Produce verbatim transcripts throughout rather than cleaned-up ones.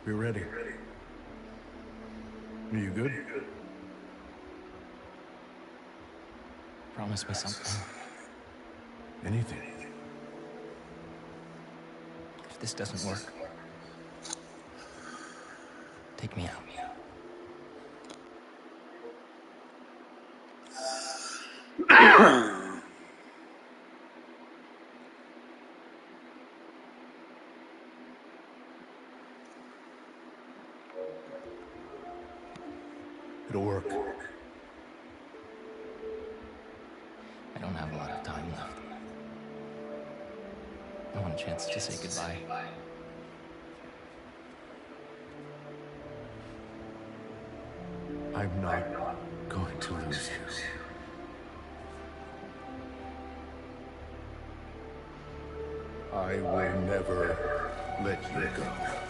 We're ready. Are you good? Promise me something. Anything. If this doesn't work, take me out. It'll work. I don't have a lot of time left. I want a chance to say goodbye. I'm not going to lose you. I will never let you go.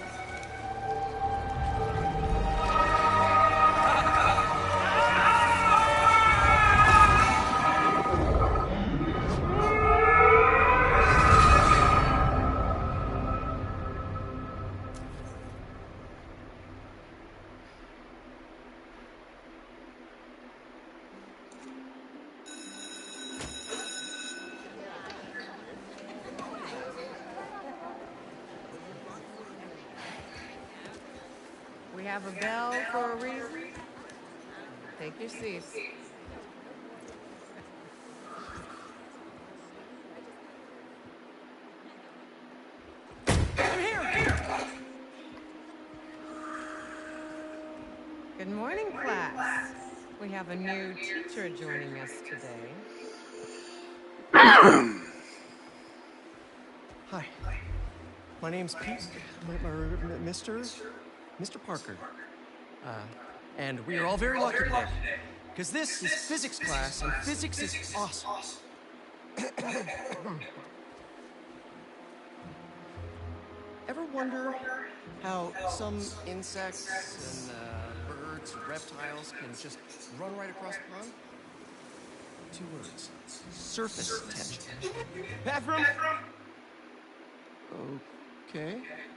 We have a bell for a reason. Take your seats. I'm here! Good morning, class. We have a new teacher joining us today. Hi. My name's Pete. My, my, Mister Mister Parker. Uh, and we are all very lucky today. Because this is physics class, and physics is awesome. Ever wonder how some insects and uh, birds and reptiles can just run right across the pond? Two words. Surface tension. Bathroom? Okay.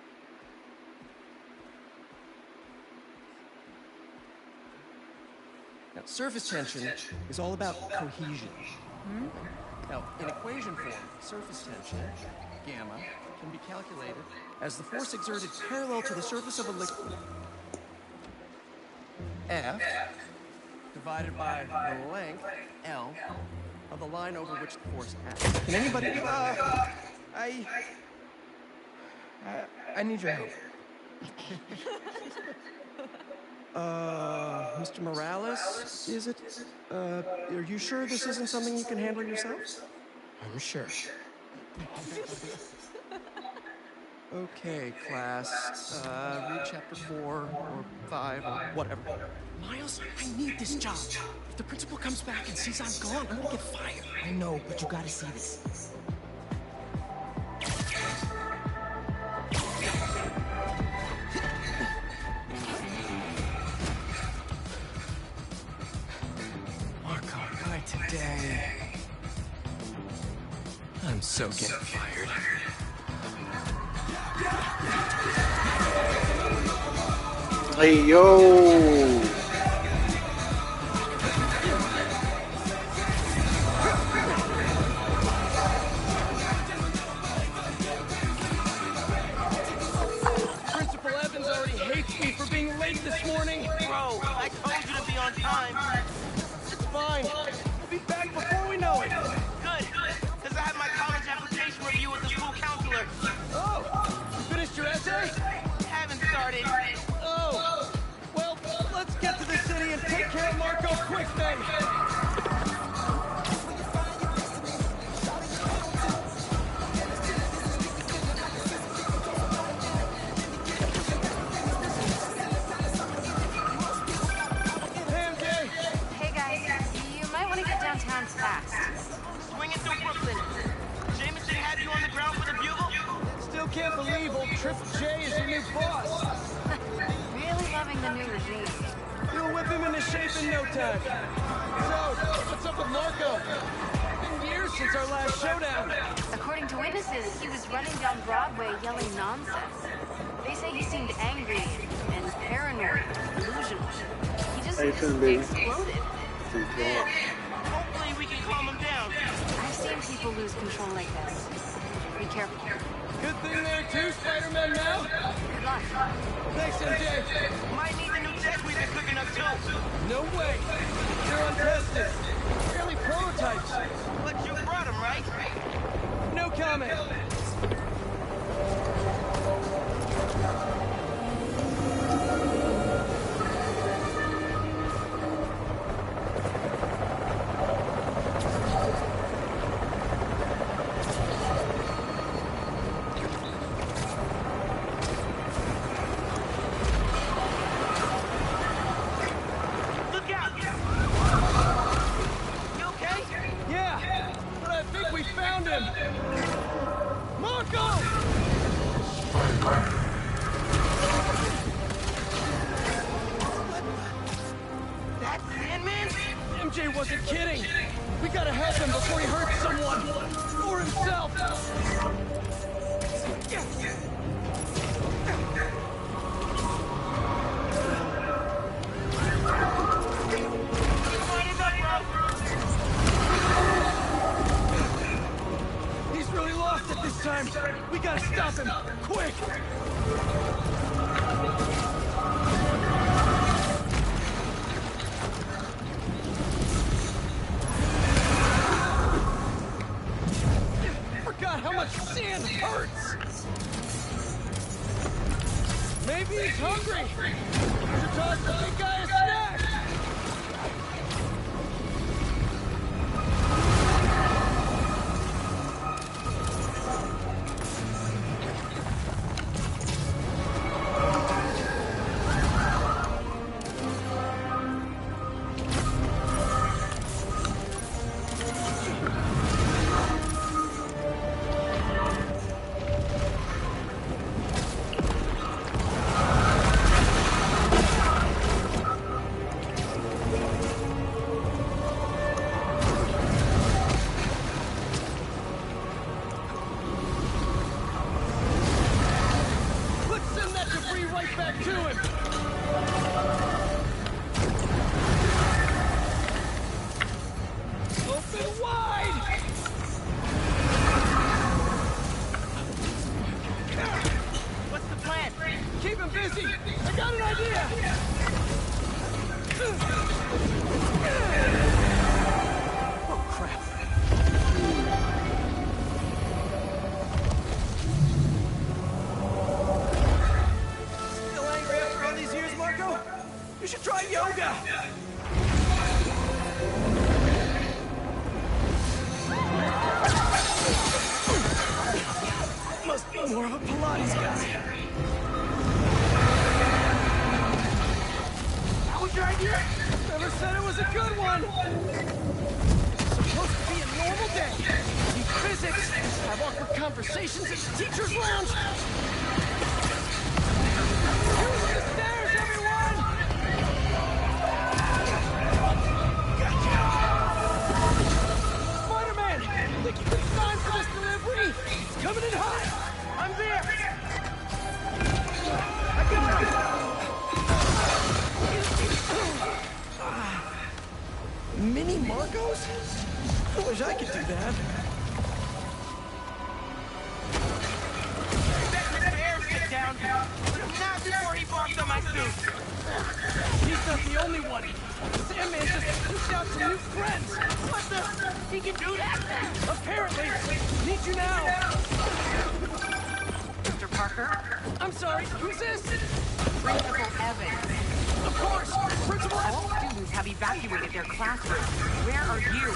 Now, surface tension is all about cohesion. Hmm? Now, in equation form, surface tension, gamma, can be calculated as the force exerted parallel to the surface of a liquid, F, divided by the length, L, of the line over which the force acts. Can anybody... Uh, I... I... I need your help. Uh, Mister Morales, is it? Uh, are you sure this isn't something you can handle yourself? I'm sure. Okay, class. Uh, read chapter four, or five, or whatever. Miles, I need this job. If the principal comes back and sees I'm gone, I'm gonna get fired. I know, but you gotta see this. Today. I'm so getting fired. Hey, yo! Principal Evans already hates me for being late this morning. Bro, I told you to be on time. It's fine. We'll be back before we know it. Good, because I have my college application review with the school counselor. Oh, you finished your essay? Haven't started. Oh, well, let's get to the city and take care of Marco quick then. Swinging through Brooklyn. Jameson had you on the ground for the bugle? Still can't believe old Triple J is your new boss. Really loving the new regime. You'll whip him into shape in no time. So, what's up with Marco? Been years since our last showdown. According to witnesses, he was running down Broadway yelling nonsense. They They say he seemed angry and paranoid, delusional. He just How you feeling, baby? exploded. Yeah. Hopefully we can calm him down. I've seen people lose control like this. Be careful. Good thing there are two Spider-Men now. Good luck. Thanks, M J. Might need the new tech we've been cooking up too. No way. They're untested. Barely prototypes. But you brought him, right? No comment. Look out! You okay? Yeah, but I think we found him. Marco! That Sandman? M J wasn't kidding. We gotta help him before he hurts someone. Or himself. Light up, bro. He's really lost it this time. We gotta stop him. Quick! Forgot how much sand hurts! Maybe he's hungry! Should toss the big guy a snack! Let's send that debris right back to him! Open wide! What's the plan? Keep him busy! I got an idea! Oh, crap. Still angry after all these years, Marco? You should try yoga! Must be more of a Pilates guy. That was your idea? Never said it was a good one! It's supposed to be a normal day. Teach physics, have awkward conversations at the teacher's lounge. Use the stairs, everyone! Spider-Man! Think you can sign for this delivery? It's coming in hot! I'm there! I got him! Mini Marcos? I wish I could do that. Expect Mister Air to sit down. Not before he barked on my suit. He's not the only one. Sandman just pushed out some new friends. What the? He can do that? Apparently. Need you now. Mister Parker, I'm sorry, who's this? Principal Evans. Of course, Principal All students have evacuated their classrooms. Where are you?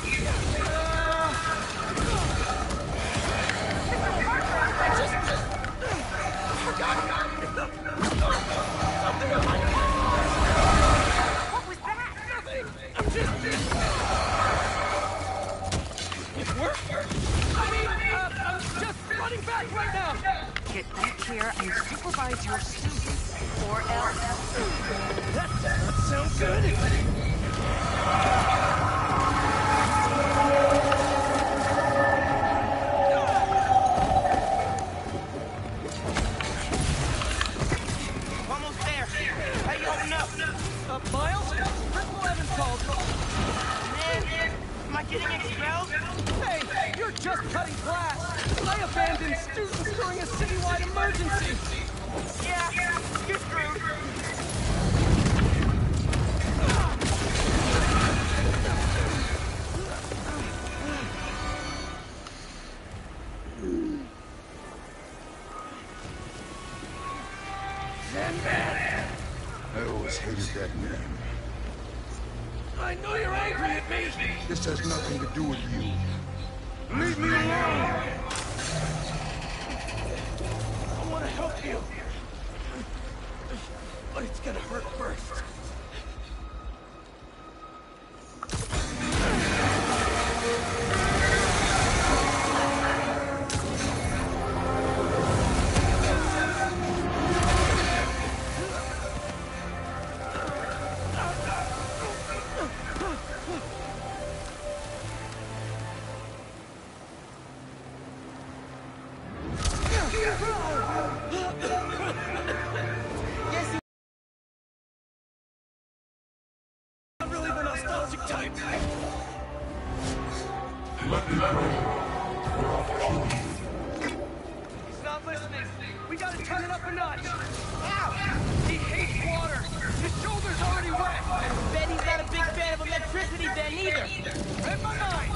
What was that? Nothing. I'm just... It worked? I mean, uh, I'm just running back right now. Get back here and supervise your students, or else. That does not sound good. always hated that name. I know you're angry at me. This has nothing to do with you. Leave me alone! I want to help you. But it's gonna hurt first. I'm really the nostalgic type. He's not listening. We gotta turn it up a notch. Ow! He hates water. His shoulder's already wet. Bet he's not a big fan of electricity then either. Read my mind.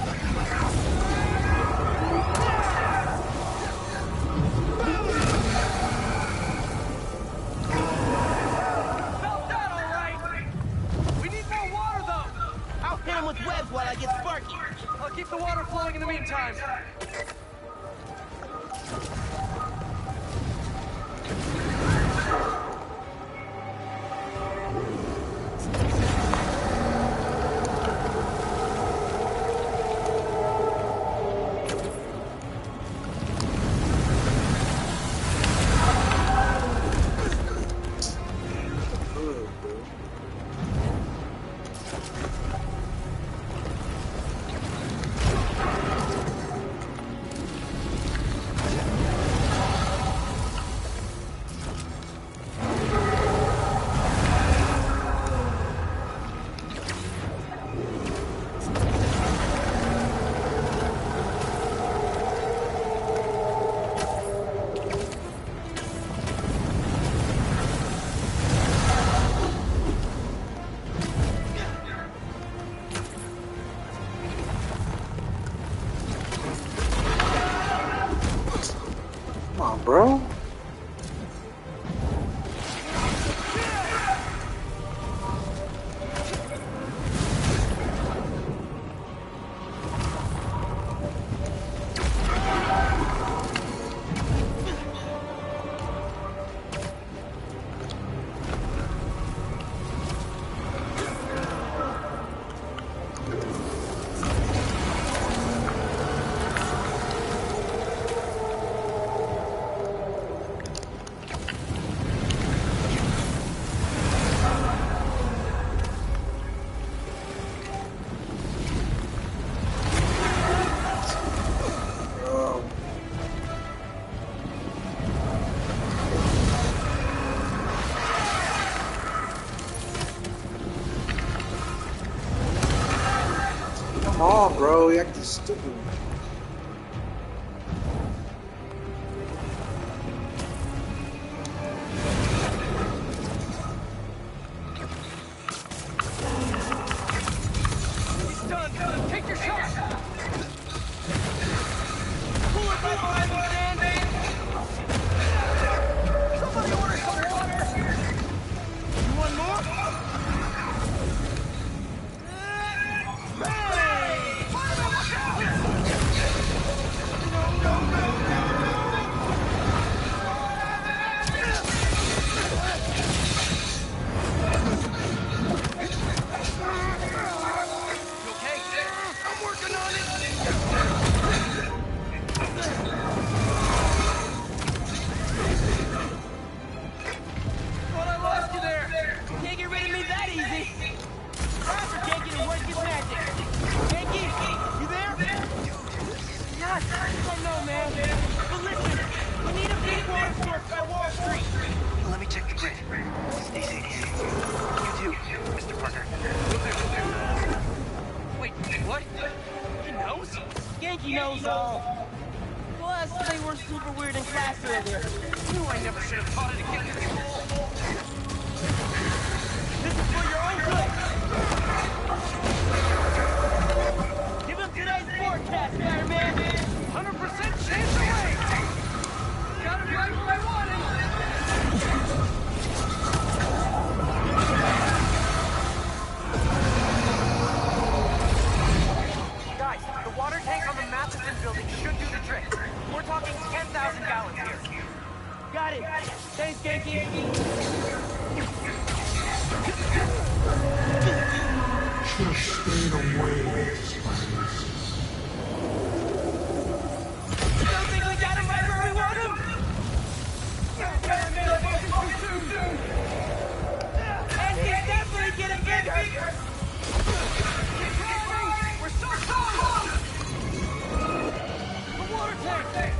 Felt that all right. We need more water though. I'll hit him with webs while I get Sparky. I'll keep the water flowing in the meantime. Come on, bro. Come on, bro. You acting stupid. He's done. Take your shot. Pull it right behind me, Sandy. Somebody order some water. You want more? Hey! Fireman, watch out! No, no, no, no! You okay? I'm working on it! Thought I lost you there! Can't get rid of me that easy. Rapper can't get to work his magic. Yankee, you there? Yes. I don't know, man. But listen, we need a big water source by Wall Street. Let me check the grid. Stay safe. You too, Mister Parker. Wait, what? He knows? Yankee knows all. Plus, they were super weird in class earlier. Knew I never should have taught it to get control. This is for your own good. Give him today's forecast, Fireman. one hundred percent chance away! Got it right where I wanted! got it. Thanks, Genki. Just stay away, spiders. Don't think we got him right where we want him? And he's definitely getting bigger. We're so close! The water tank!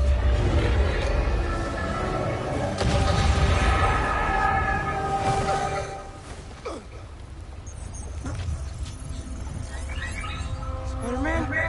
Spider-Man?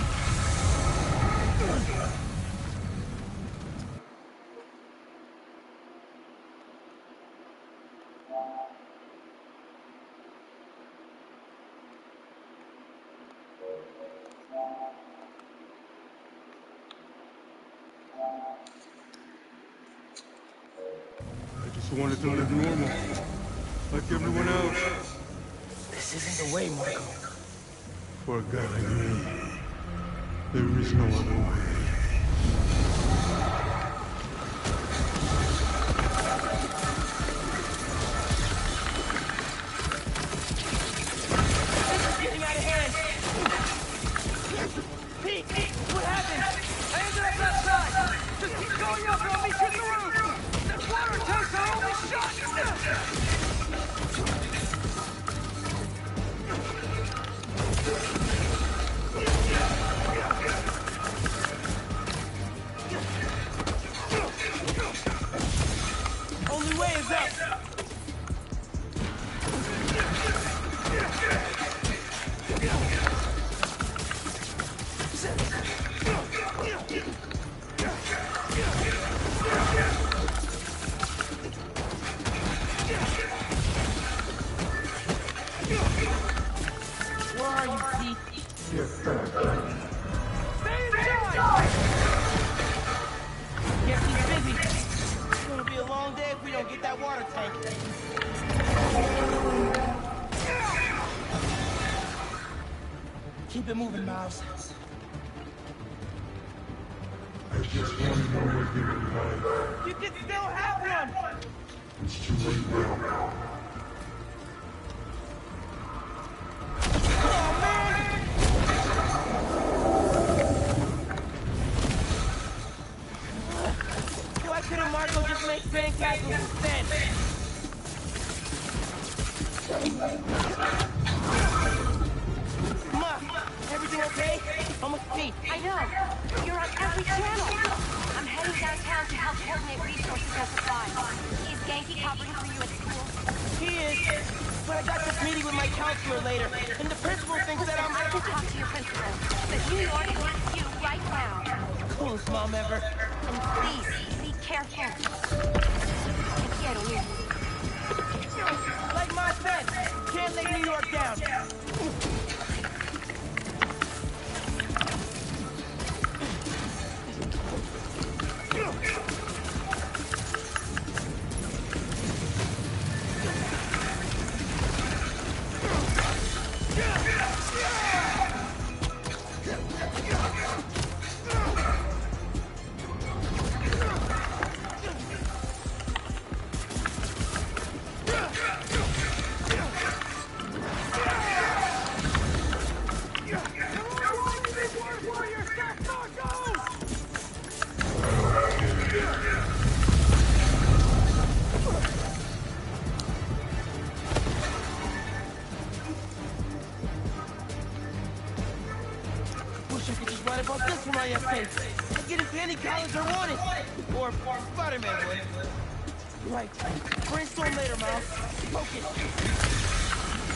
I just wanted to live normal, like everyone else. This isn't the way, Marco. For a guy like me, there is no other way. Getting out of hand. Pete, what happened? I ended up outside! Just keep going up and I'll meet you at the roof! That water tank's our only shot! Only way is up. Where are you, Pete? Stay inside! Guess he's busy. It's gonna be a long day if we don't get that water tank. Keep it moving, Miles. I just want to know what you would like. You can still have one! It's too late now. Oh, man! Why couldn't Marco just make sandcastles instead? Ma, everything okay? Almost Pete. I know. You're on every channel. I'm heading downtown to help coordinate resources and supplies. Is Genki covering for you at school? He is. But I got this meeting with my counselor later, and the principal thinks that I'm... I can talk to your principal, but New York wants you right now. Coolest mom ever. And please, be careful. Te quiero, Luz. Like Ma said, can't lay New York down. Wish I could just write about this for my essay. I'd get into any college I wanted. Or Spider-Man would. Right. Brainstorm later, Miles. Focus.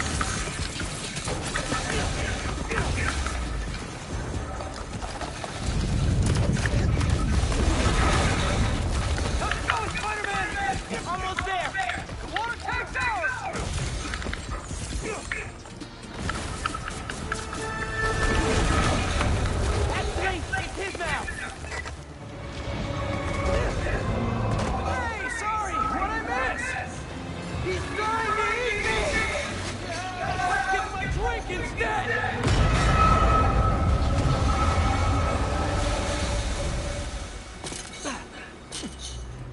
Let's go, Spider-Man! Almost there. The water tank's ours! Actually, it's his now. Hey, sorry! What'd I miss? He's trying to eat me. Let's get my drink instead.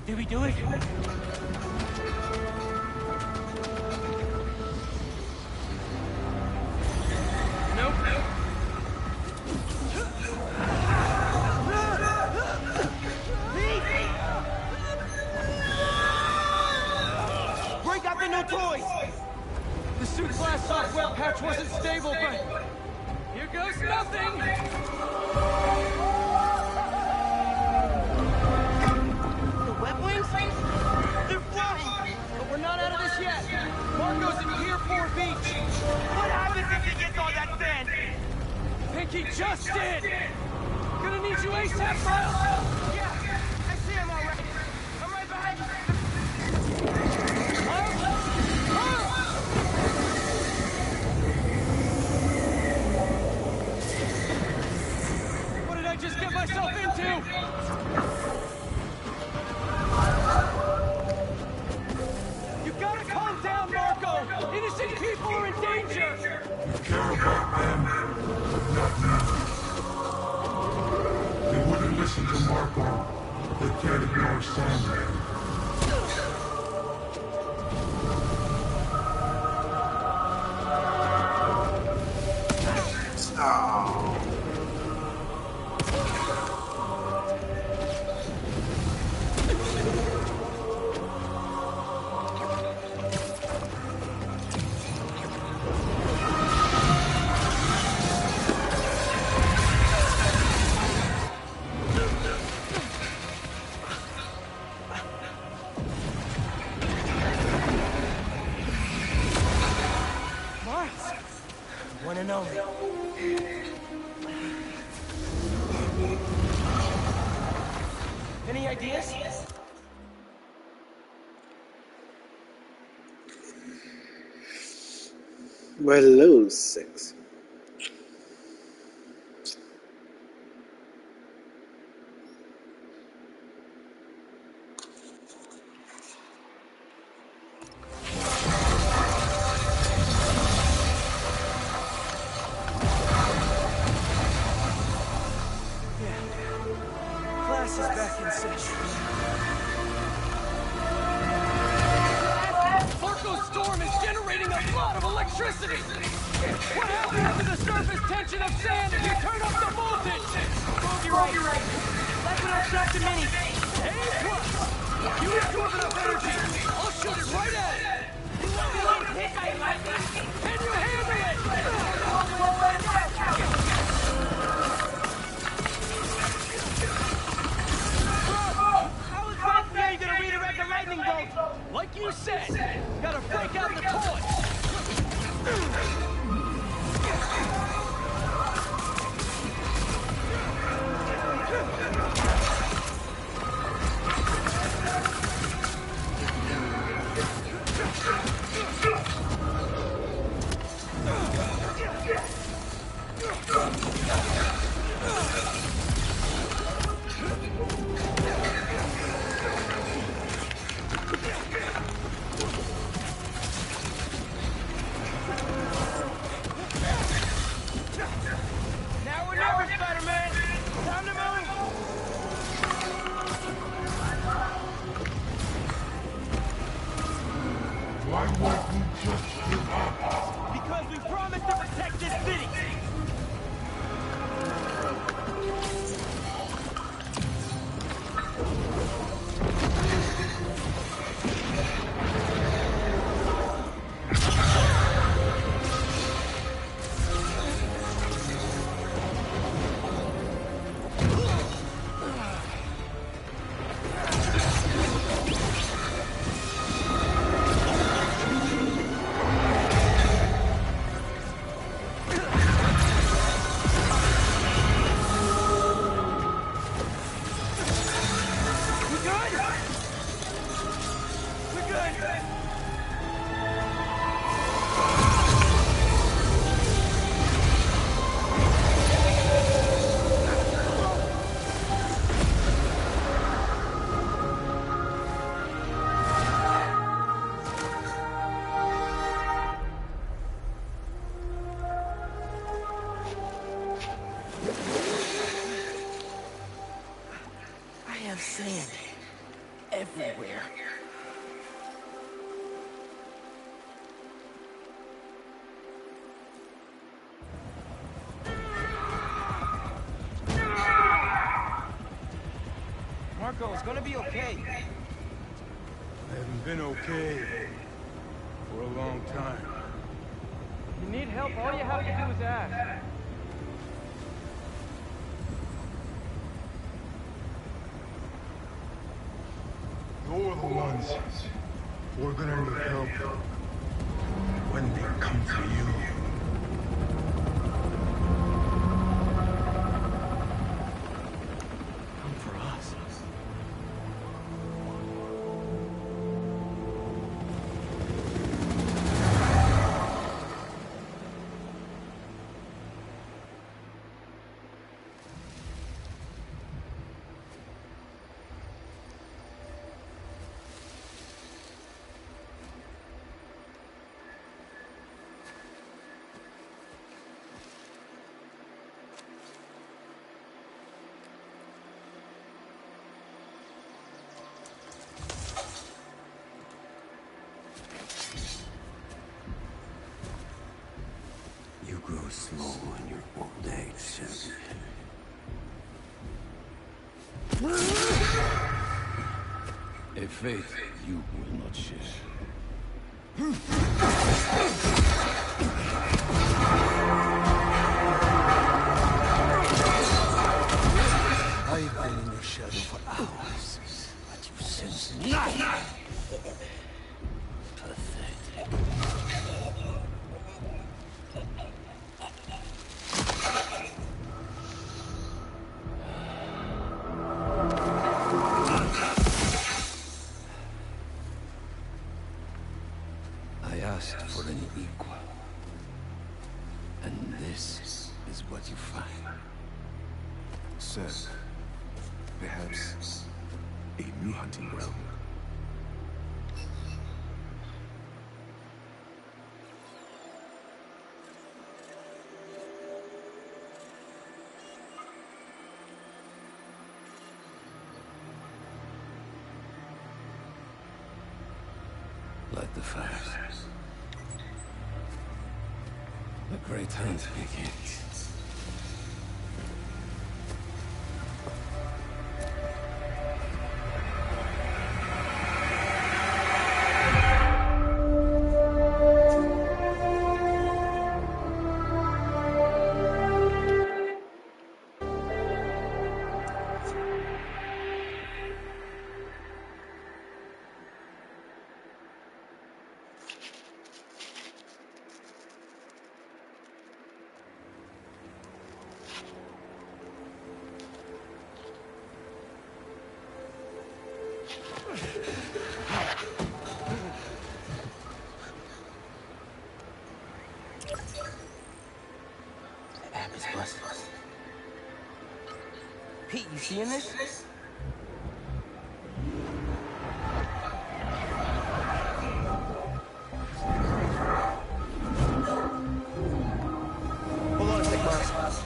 Did we do it? Nope. Break out the new toys! The suit class software patch wasn't stable, but... Here goes nothing! The web wings? They're flying! But we're not out of this yet! Marco's in Pier four Beach! What happens if he gets on that fan? Pinky just did! Gonna need you ASAP, Miles! Yeah, I see him already. I'm right behind you. Miles? Miles! What did I just get myself into? You gotta calm down, Marco! Innocent people are in danger! You care about them, but not me. They wouldn't listen to Marco. They can't ignore Sandman. Oh. Miles! One and only. Any ideas? Well, hello, six. Class is back in session. Marco's storm is generating a lot of electricity! What happens to the surface tension of sand if you turn up the voltage? You're right. That's what I'll shock the mini. A plus! You absorb enough energy. I'll shoot it right at it. Can you handle it? How is that thing gonna redirect the lightning bolt? Like you said, gotta break out the toys. Now or never, Spider-Man! Time to move! Why won't we just give up? Because we promised to protect this city! everywhere. Marco, it's gonna be okay. I haven't been okay for a long time. You need help, all you have to do is ask. You're the ones who are gonna need help when they come to you. Come for us. You grow slow in your old age, Sam. A fate you will not share. I've been in your shadow for hours, but you sense nothing. Pathetic. I asked for an equal, and this is what you find. Sir, perhaps a new hunting ground. Light the fires. The great hunt begins. The app is busted. Pete, you seeing this? Hold on a sec, Miles.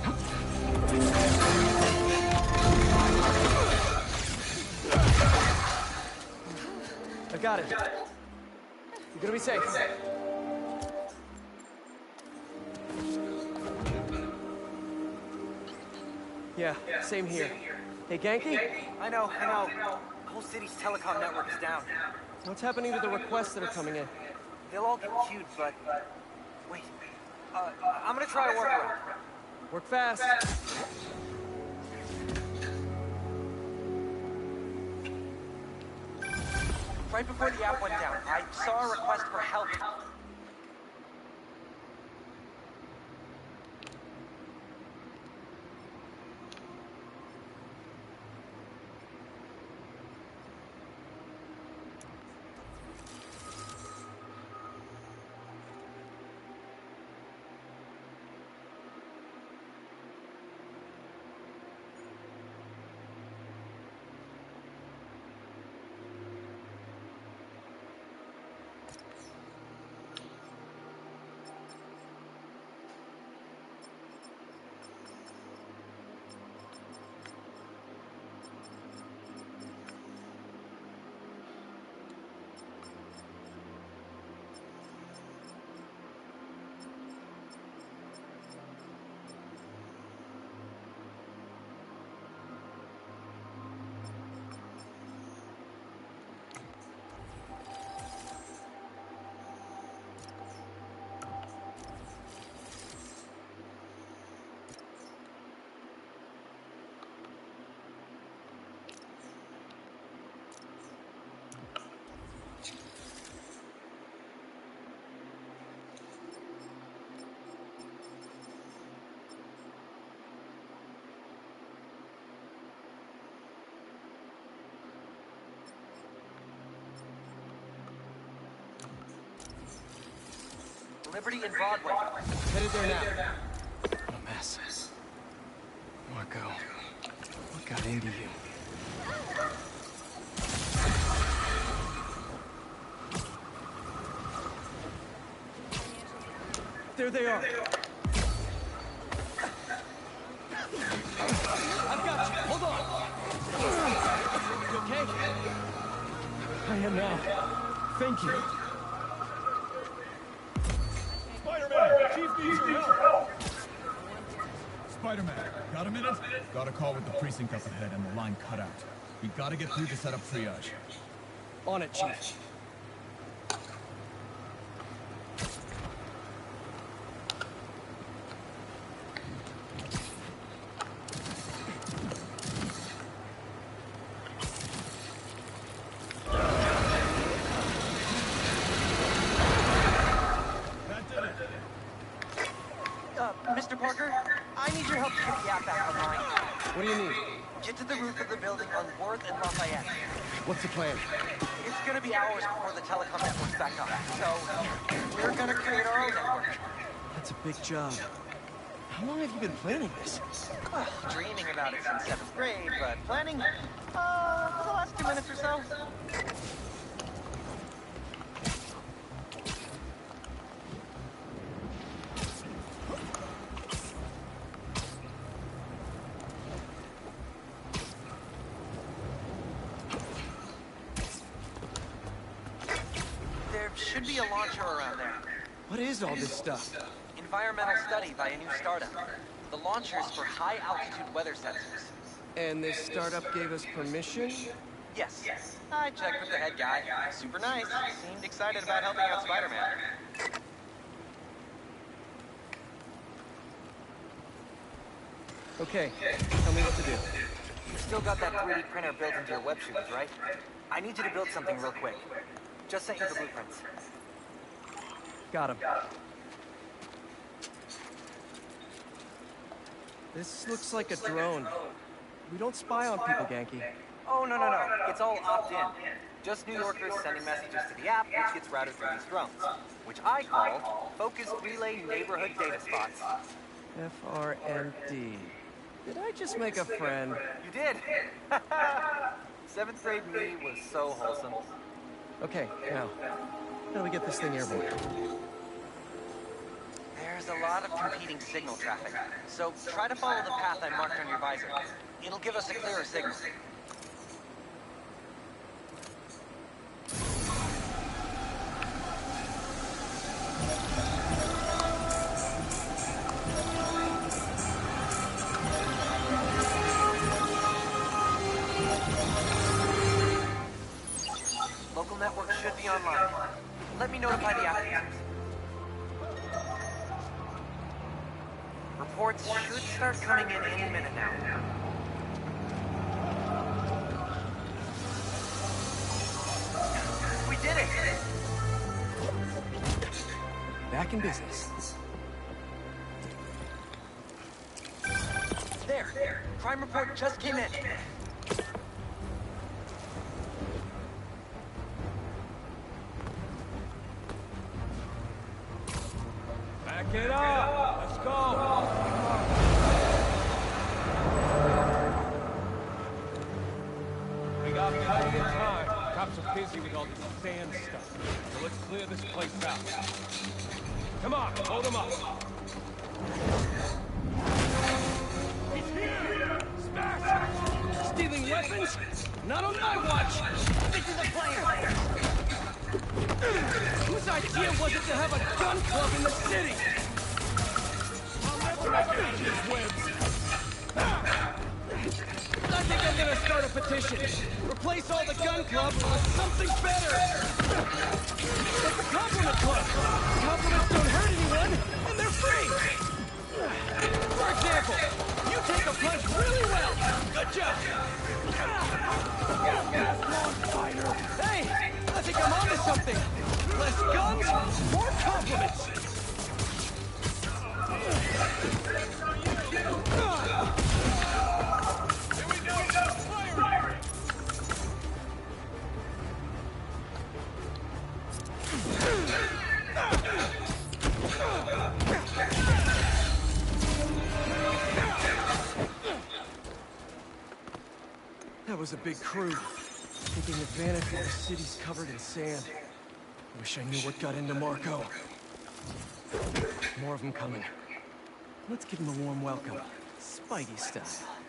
I got it. You're gonna be safe. Yeah, same here. Hey, Genki? I know, I know. The whole city's telecom network is down. What's happening to the requests that are coming in? They'll all get queued, but... Wait. Uh, I'm gonna try a workaround. Work fast. Right before the app went down, I saw a request for help. Liberty and Broadway. Headed there now. What a mess. Marco, what got into you? There they are. I've got you. Hold on. You okay? I am now. Thank you. Spider-Man! Chief needs your help! Spider-Man, got a minute? Got a call with the precinct up ahead and the line cut out. We gotta get through to set up triage. On it, Chief. Mister Parker, I need your help to get the app back online. What do you need? Get to the roof of the building on Worth and Lafayette. What's the plan? It's gonna be hours before the telecom network's back up, so we're gonna create our own network. That's a big job. How long have you been planning this? Well, dreaming about it since seventh grade, but planning, uh, for the last two minutes or so. There should be a launcher around there. What is all this stuff? Environmental study by a new startup. The launcher's for high-altitude weather sensors. And this startup gave us permission? Yes. I checked with the head guy. Super nice. Seemed excited about helping out Spider-Man. Okay, tell me what to do. You still got that three D printer built into your web shooters, right? I need you to build something real quick. Just sent you the blueprints. Got him. This looks like a drone. We don't spy on people, Ganke. Oh, no, no, no. It's all opt-in. Just New Yorkers sending messages to the app, which gets routed through these drones. Which I call Focused Relay Neighborhood Data Spots. F R N D. Did I just make a friend? You did! Seventh grade me was so wholesome. Okay, now, how do we get this thing airborne? There's a lot of competing signal traffic, so try to follow the path I marked on your visor. It'll give us a clearer signal. Local network should be online. Let me notify the applicants. Reports should start coming in any minute now. We did it! Back in business. There! Crime report just came in. Back it up! Let's go! We got plenty of time. Cops are busy with all this sand stuff. So let's clear this place out. Come on, hold them up. He's here! Smash! Stealing weapons? Not on my watch! This is a player! Whose idea was it to have a gun club in the city? I'll never get these webs! I think I'm gonna start a petition. Replace all the gun clubs with something better. Like the compliment club. Compliments don't hurt anyone, and they're free. For example, you take a punch really well. Good job. Fighter. Hey, I think I'm onto something. Less guns, more compliments. was a big crew, taking advantage while the city's covered in sand. Wish I knew what got into Marco. More of them coming. Let's give him a warm welcome. Spidey style.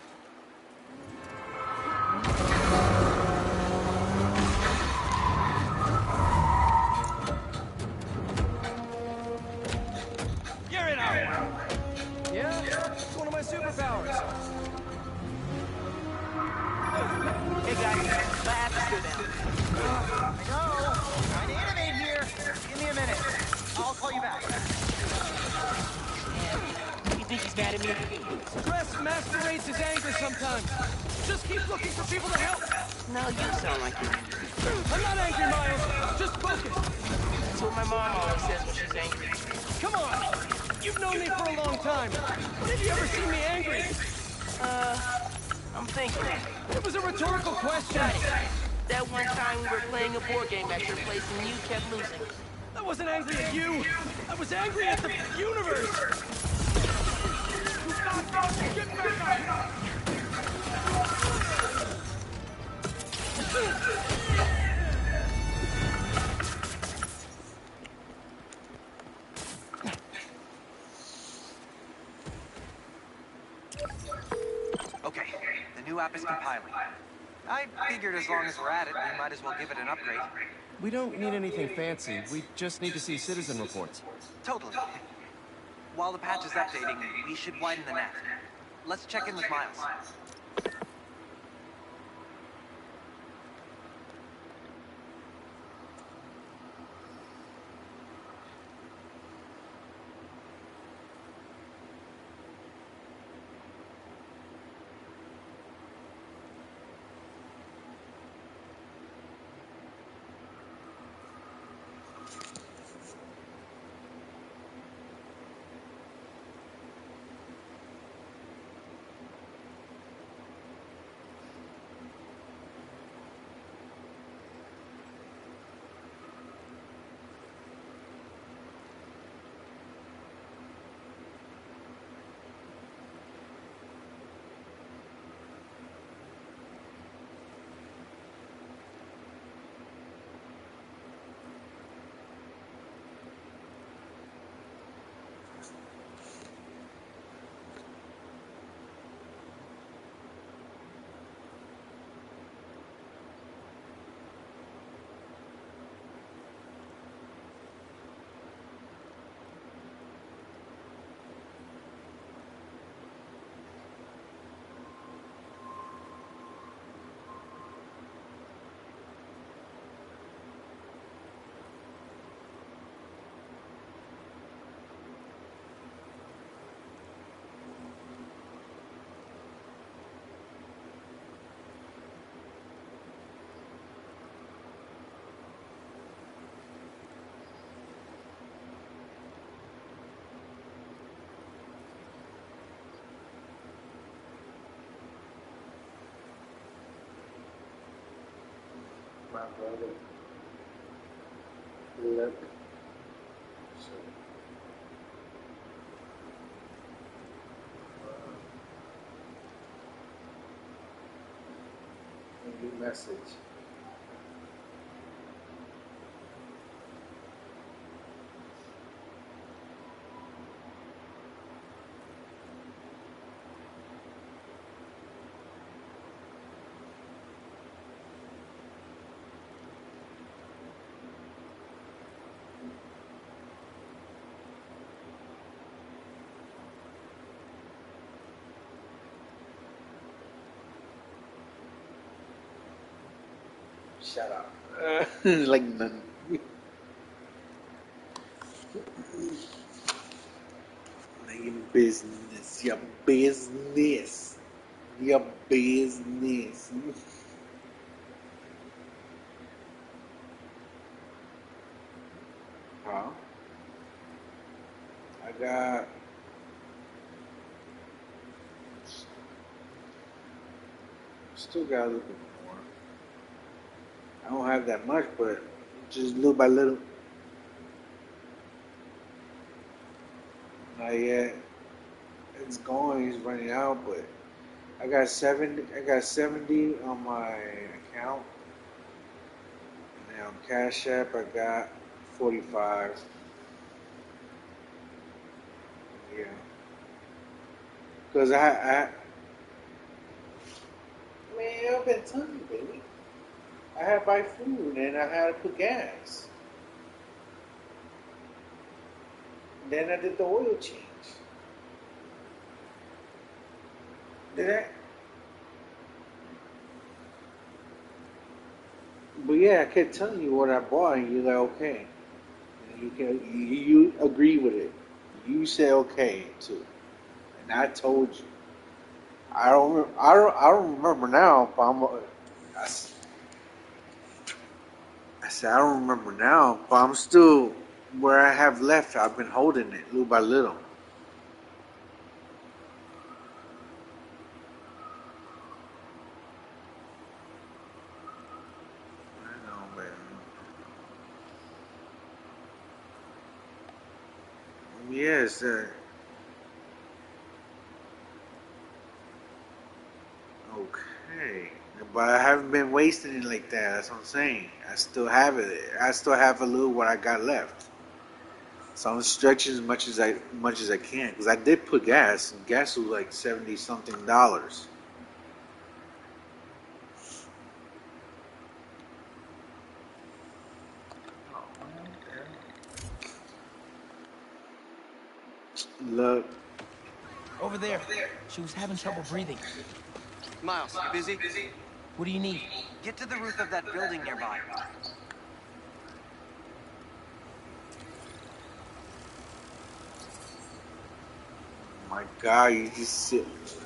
You're in our way. Yeah, it's one of my superpowers. Hey guys, my app is still down. I know. Trying to innovate here. Give me a minute. I'll call you back. You think he's mad at me? Stress masquerades his anger sometimes. Just keep looking for people to help. No, you sound like you're angry. I'm not angry, Miles. Just focus. That's what my mom always says when she's angry. Come on. You've known me for a long time. When have you ever seen me angry? Uh, I'm thinking. It was a rhetorical question. That one time we were playing a board game at your place and you kept losing. I wasn't angry at you. I was angry at the universe. Get back up. Okay, the new app is compiling. I figured as long as we're at it, we might as well give it an upgrade. We don't need anything fancy. We just need to see citizen reports. Totally. While the patch is updating, we should widen the net. Let's check in with Miles. My brother. Look. So. A new message. Shut up. Uh, like none. Like business. Your business. Your business. Huh? I got still got a little bit more. I don't have that much, but just little by little. Not yet. It's going, he's running out, but I got seventy. I got seventy on my account, and then on Cash App I got forty-five. Yeah, because I, I, man, I've been telling you, baby. I had to buy food and I had to put gas. Then I did the oil change. Did I? But yeah, I kept telling you what I bought, and you're like, okay. And you can, you, you agree with it. You say okay too, and I told you. I don't, re- I don't, I don't remember now. But I'm, I, s- I said I don't remember now, but I'm still where I have left. I've been holding it little by little. I know, man. Yes, uh, okay. But I haven't been wasting it like that. That's what I'm saying. I still have it. I still have a little what I got left. So I'm stretching as much as I much as I can because I did put gas. And gas was like seventy something dollars. Look, Over there. She was having trouble breathing. Miles, you busy? What do you need? Get to the roof of that building nearby. my God, you just sit.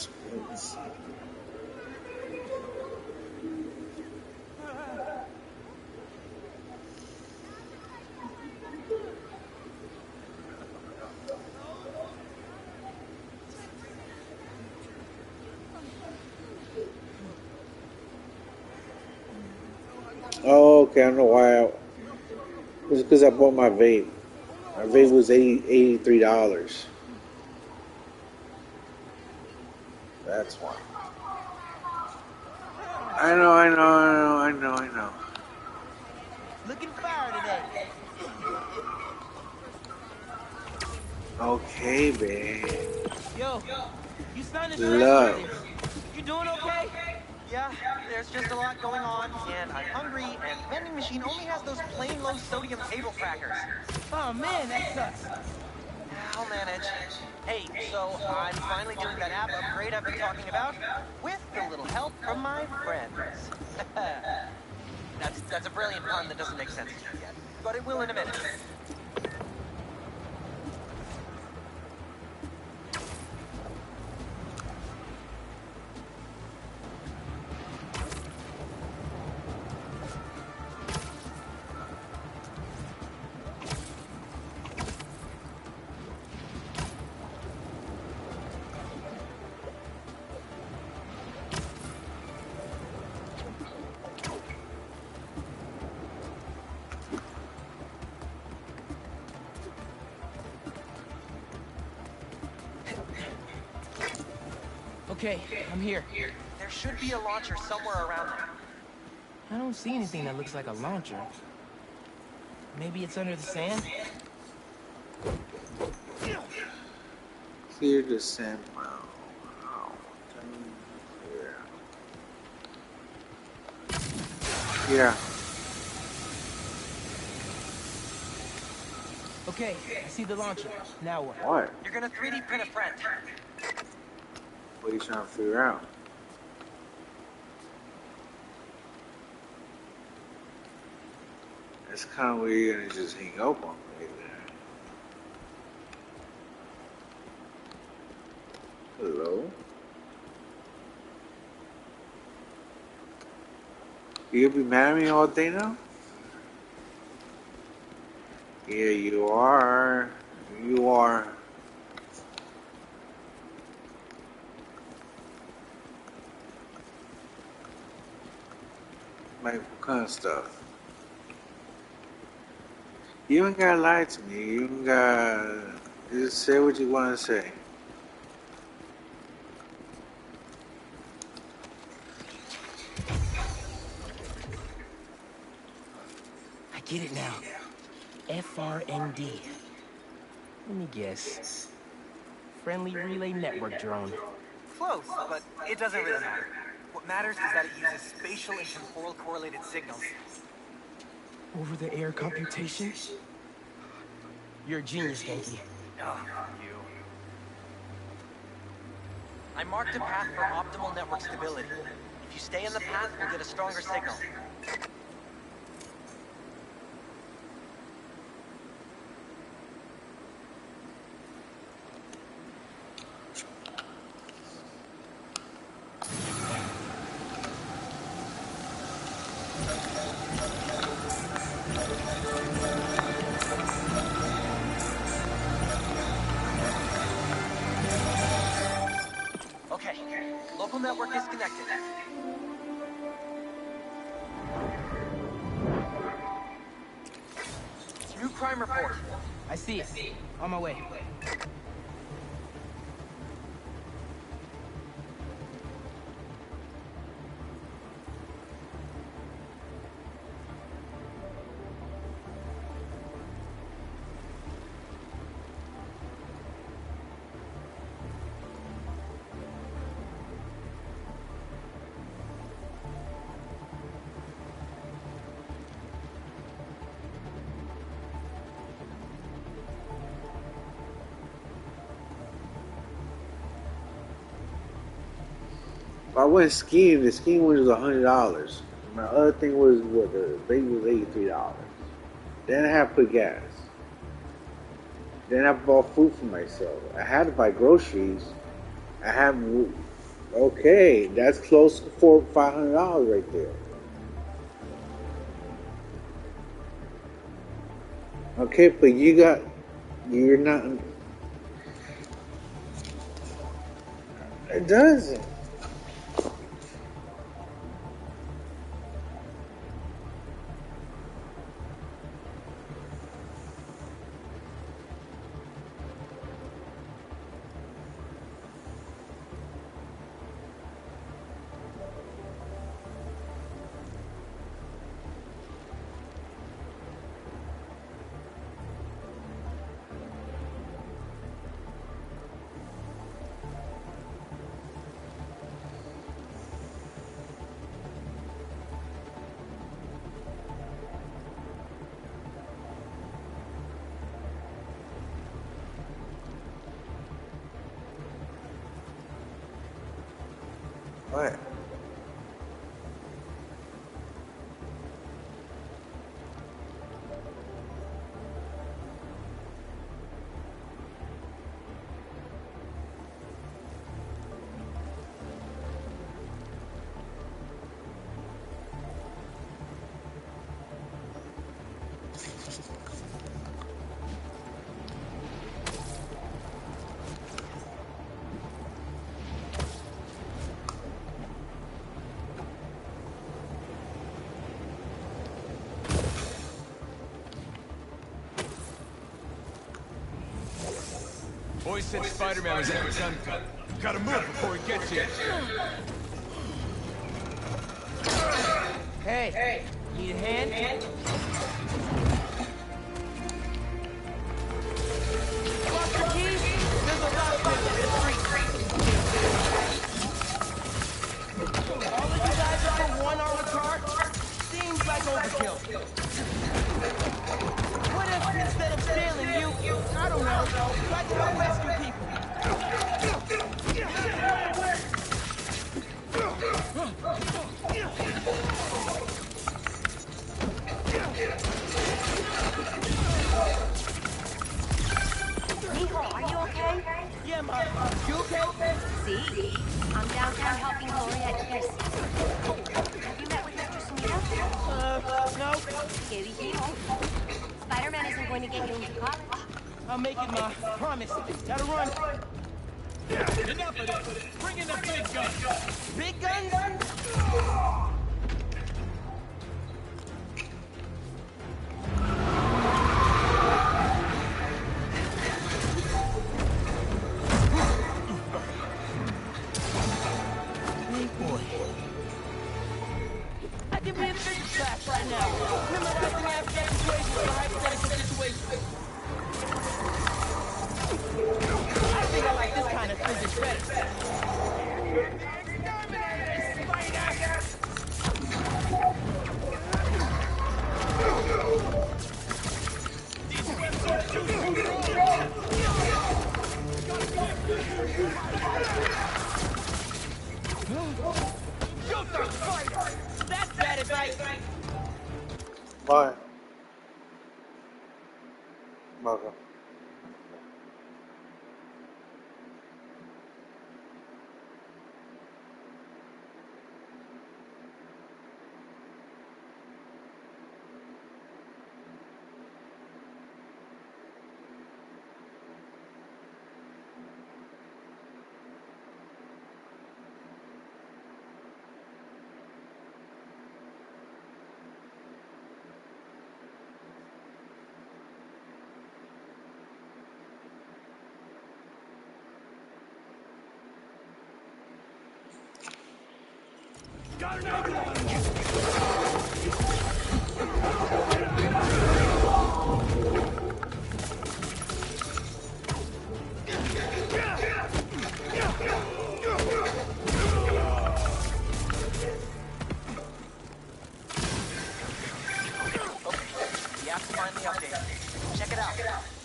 Oh, okay. I know why. I, it was because I bought my vape. My vape was eighty eighty three dollars. That's why. I know, I know, I know, I know, I know. Looking fire today. Okay, babe. Yo, you sounding Love. stressed. You doing okay? Yeah, there's just a lot going on, and I'm hungry, and the vending machine only has those plain low sodium table crackers. Oh man, that sucks. I'll manage. Hey, so I'm finally doing that app upgrade I've been talking about, with a little help from my friends. that's that's a brilliant pun that doesn't make sense to you yet, but it will in a minute. Okay, I'm here. There should be a launcher somewhere around there. I don't see anything that looks like a launcher. Maybe it's under the sand? Clear the sand mound. Oh, yeah. Yeah. Okay, I see the launcher. Now what? What? You're gonna three D print a friend. What are you trying to figure out? It's kind of weird you're gonna just hang up on me there. Hello? You'll be mad at me all day now? Yeah, you are. You are. Like, what kind of stuff? You ain't gotta lie to me. You ain't gotta. Just say what you want to say. get it now. F R N D. Let me guess. Friendly Relay Network drone. Close, but it doesn't really matter. What matters is that it uses spatial and temporal correlated signals. Over-the-air computation? You're a genius, Genki. Oh, you. I marked a path for optimal network stability. If you stay in the path, we'll get a stronger signal. Okay, local network is connected. New crime report. I see it. On my way. I went skiing. The skiing one was a hundred dollars. My other thing was what the bait was eighty three dollars. Then I had to put gas. Then I bought food for myself. I had to buy groceries. I have okay. That's close to four five hundred dollars right there. Okay, but you got you're not. It doesn't. What? Boys said Spider-Man was at the gun cut. Gotta move before he gets here. Hey, hey, need a hand? Lost your keys? There's a lot of in the street. All of you guys are for one armored car? Seems like overkill. What if instead of stealing you, I don't know, try to help rescue people? Nico, are you okay? Yeah, Ma. You okay? See? I'm downtown helping Gloria at Pierce. Have you met with Mister Sumida? Uh, no. ¿Qué dijimos? Spider-Man isn't going to get you into college. I'll make it, Ma. Promise. Gotta run. Enough of this. Bring in the big guns. Big guns? Big boy. I can be a physics class right now. Memorizing Afghan Bye. Okay. Got an angle on him! The app's finally updated. Check it out.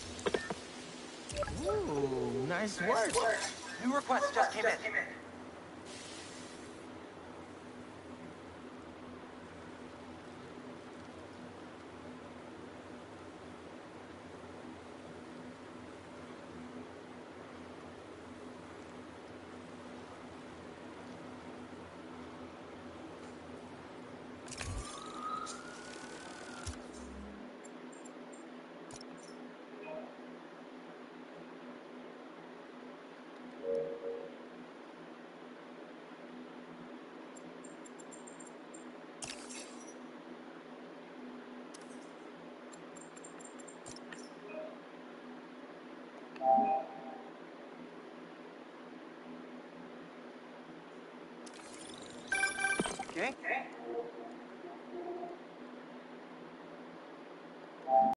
Ooh, nice work. New request just came in. Okay.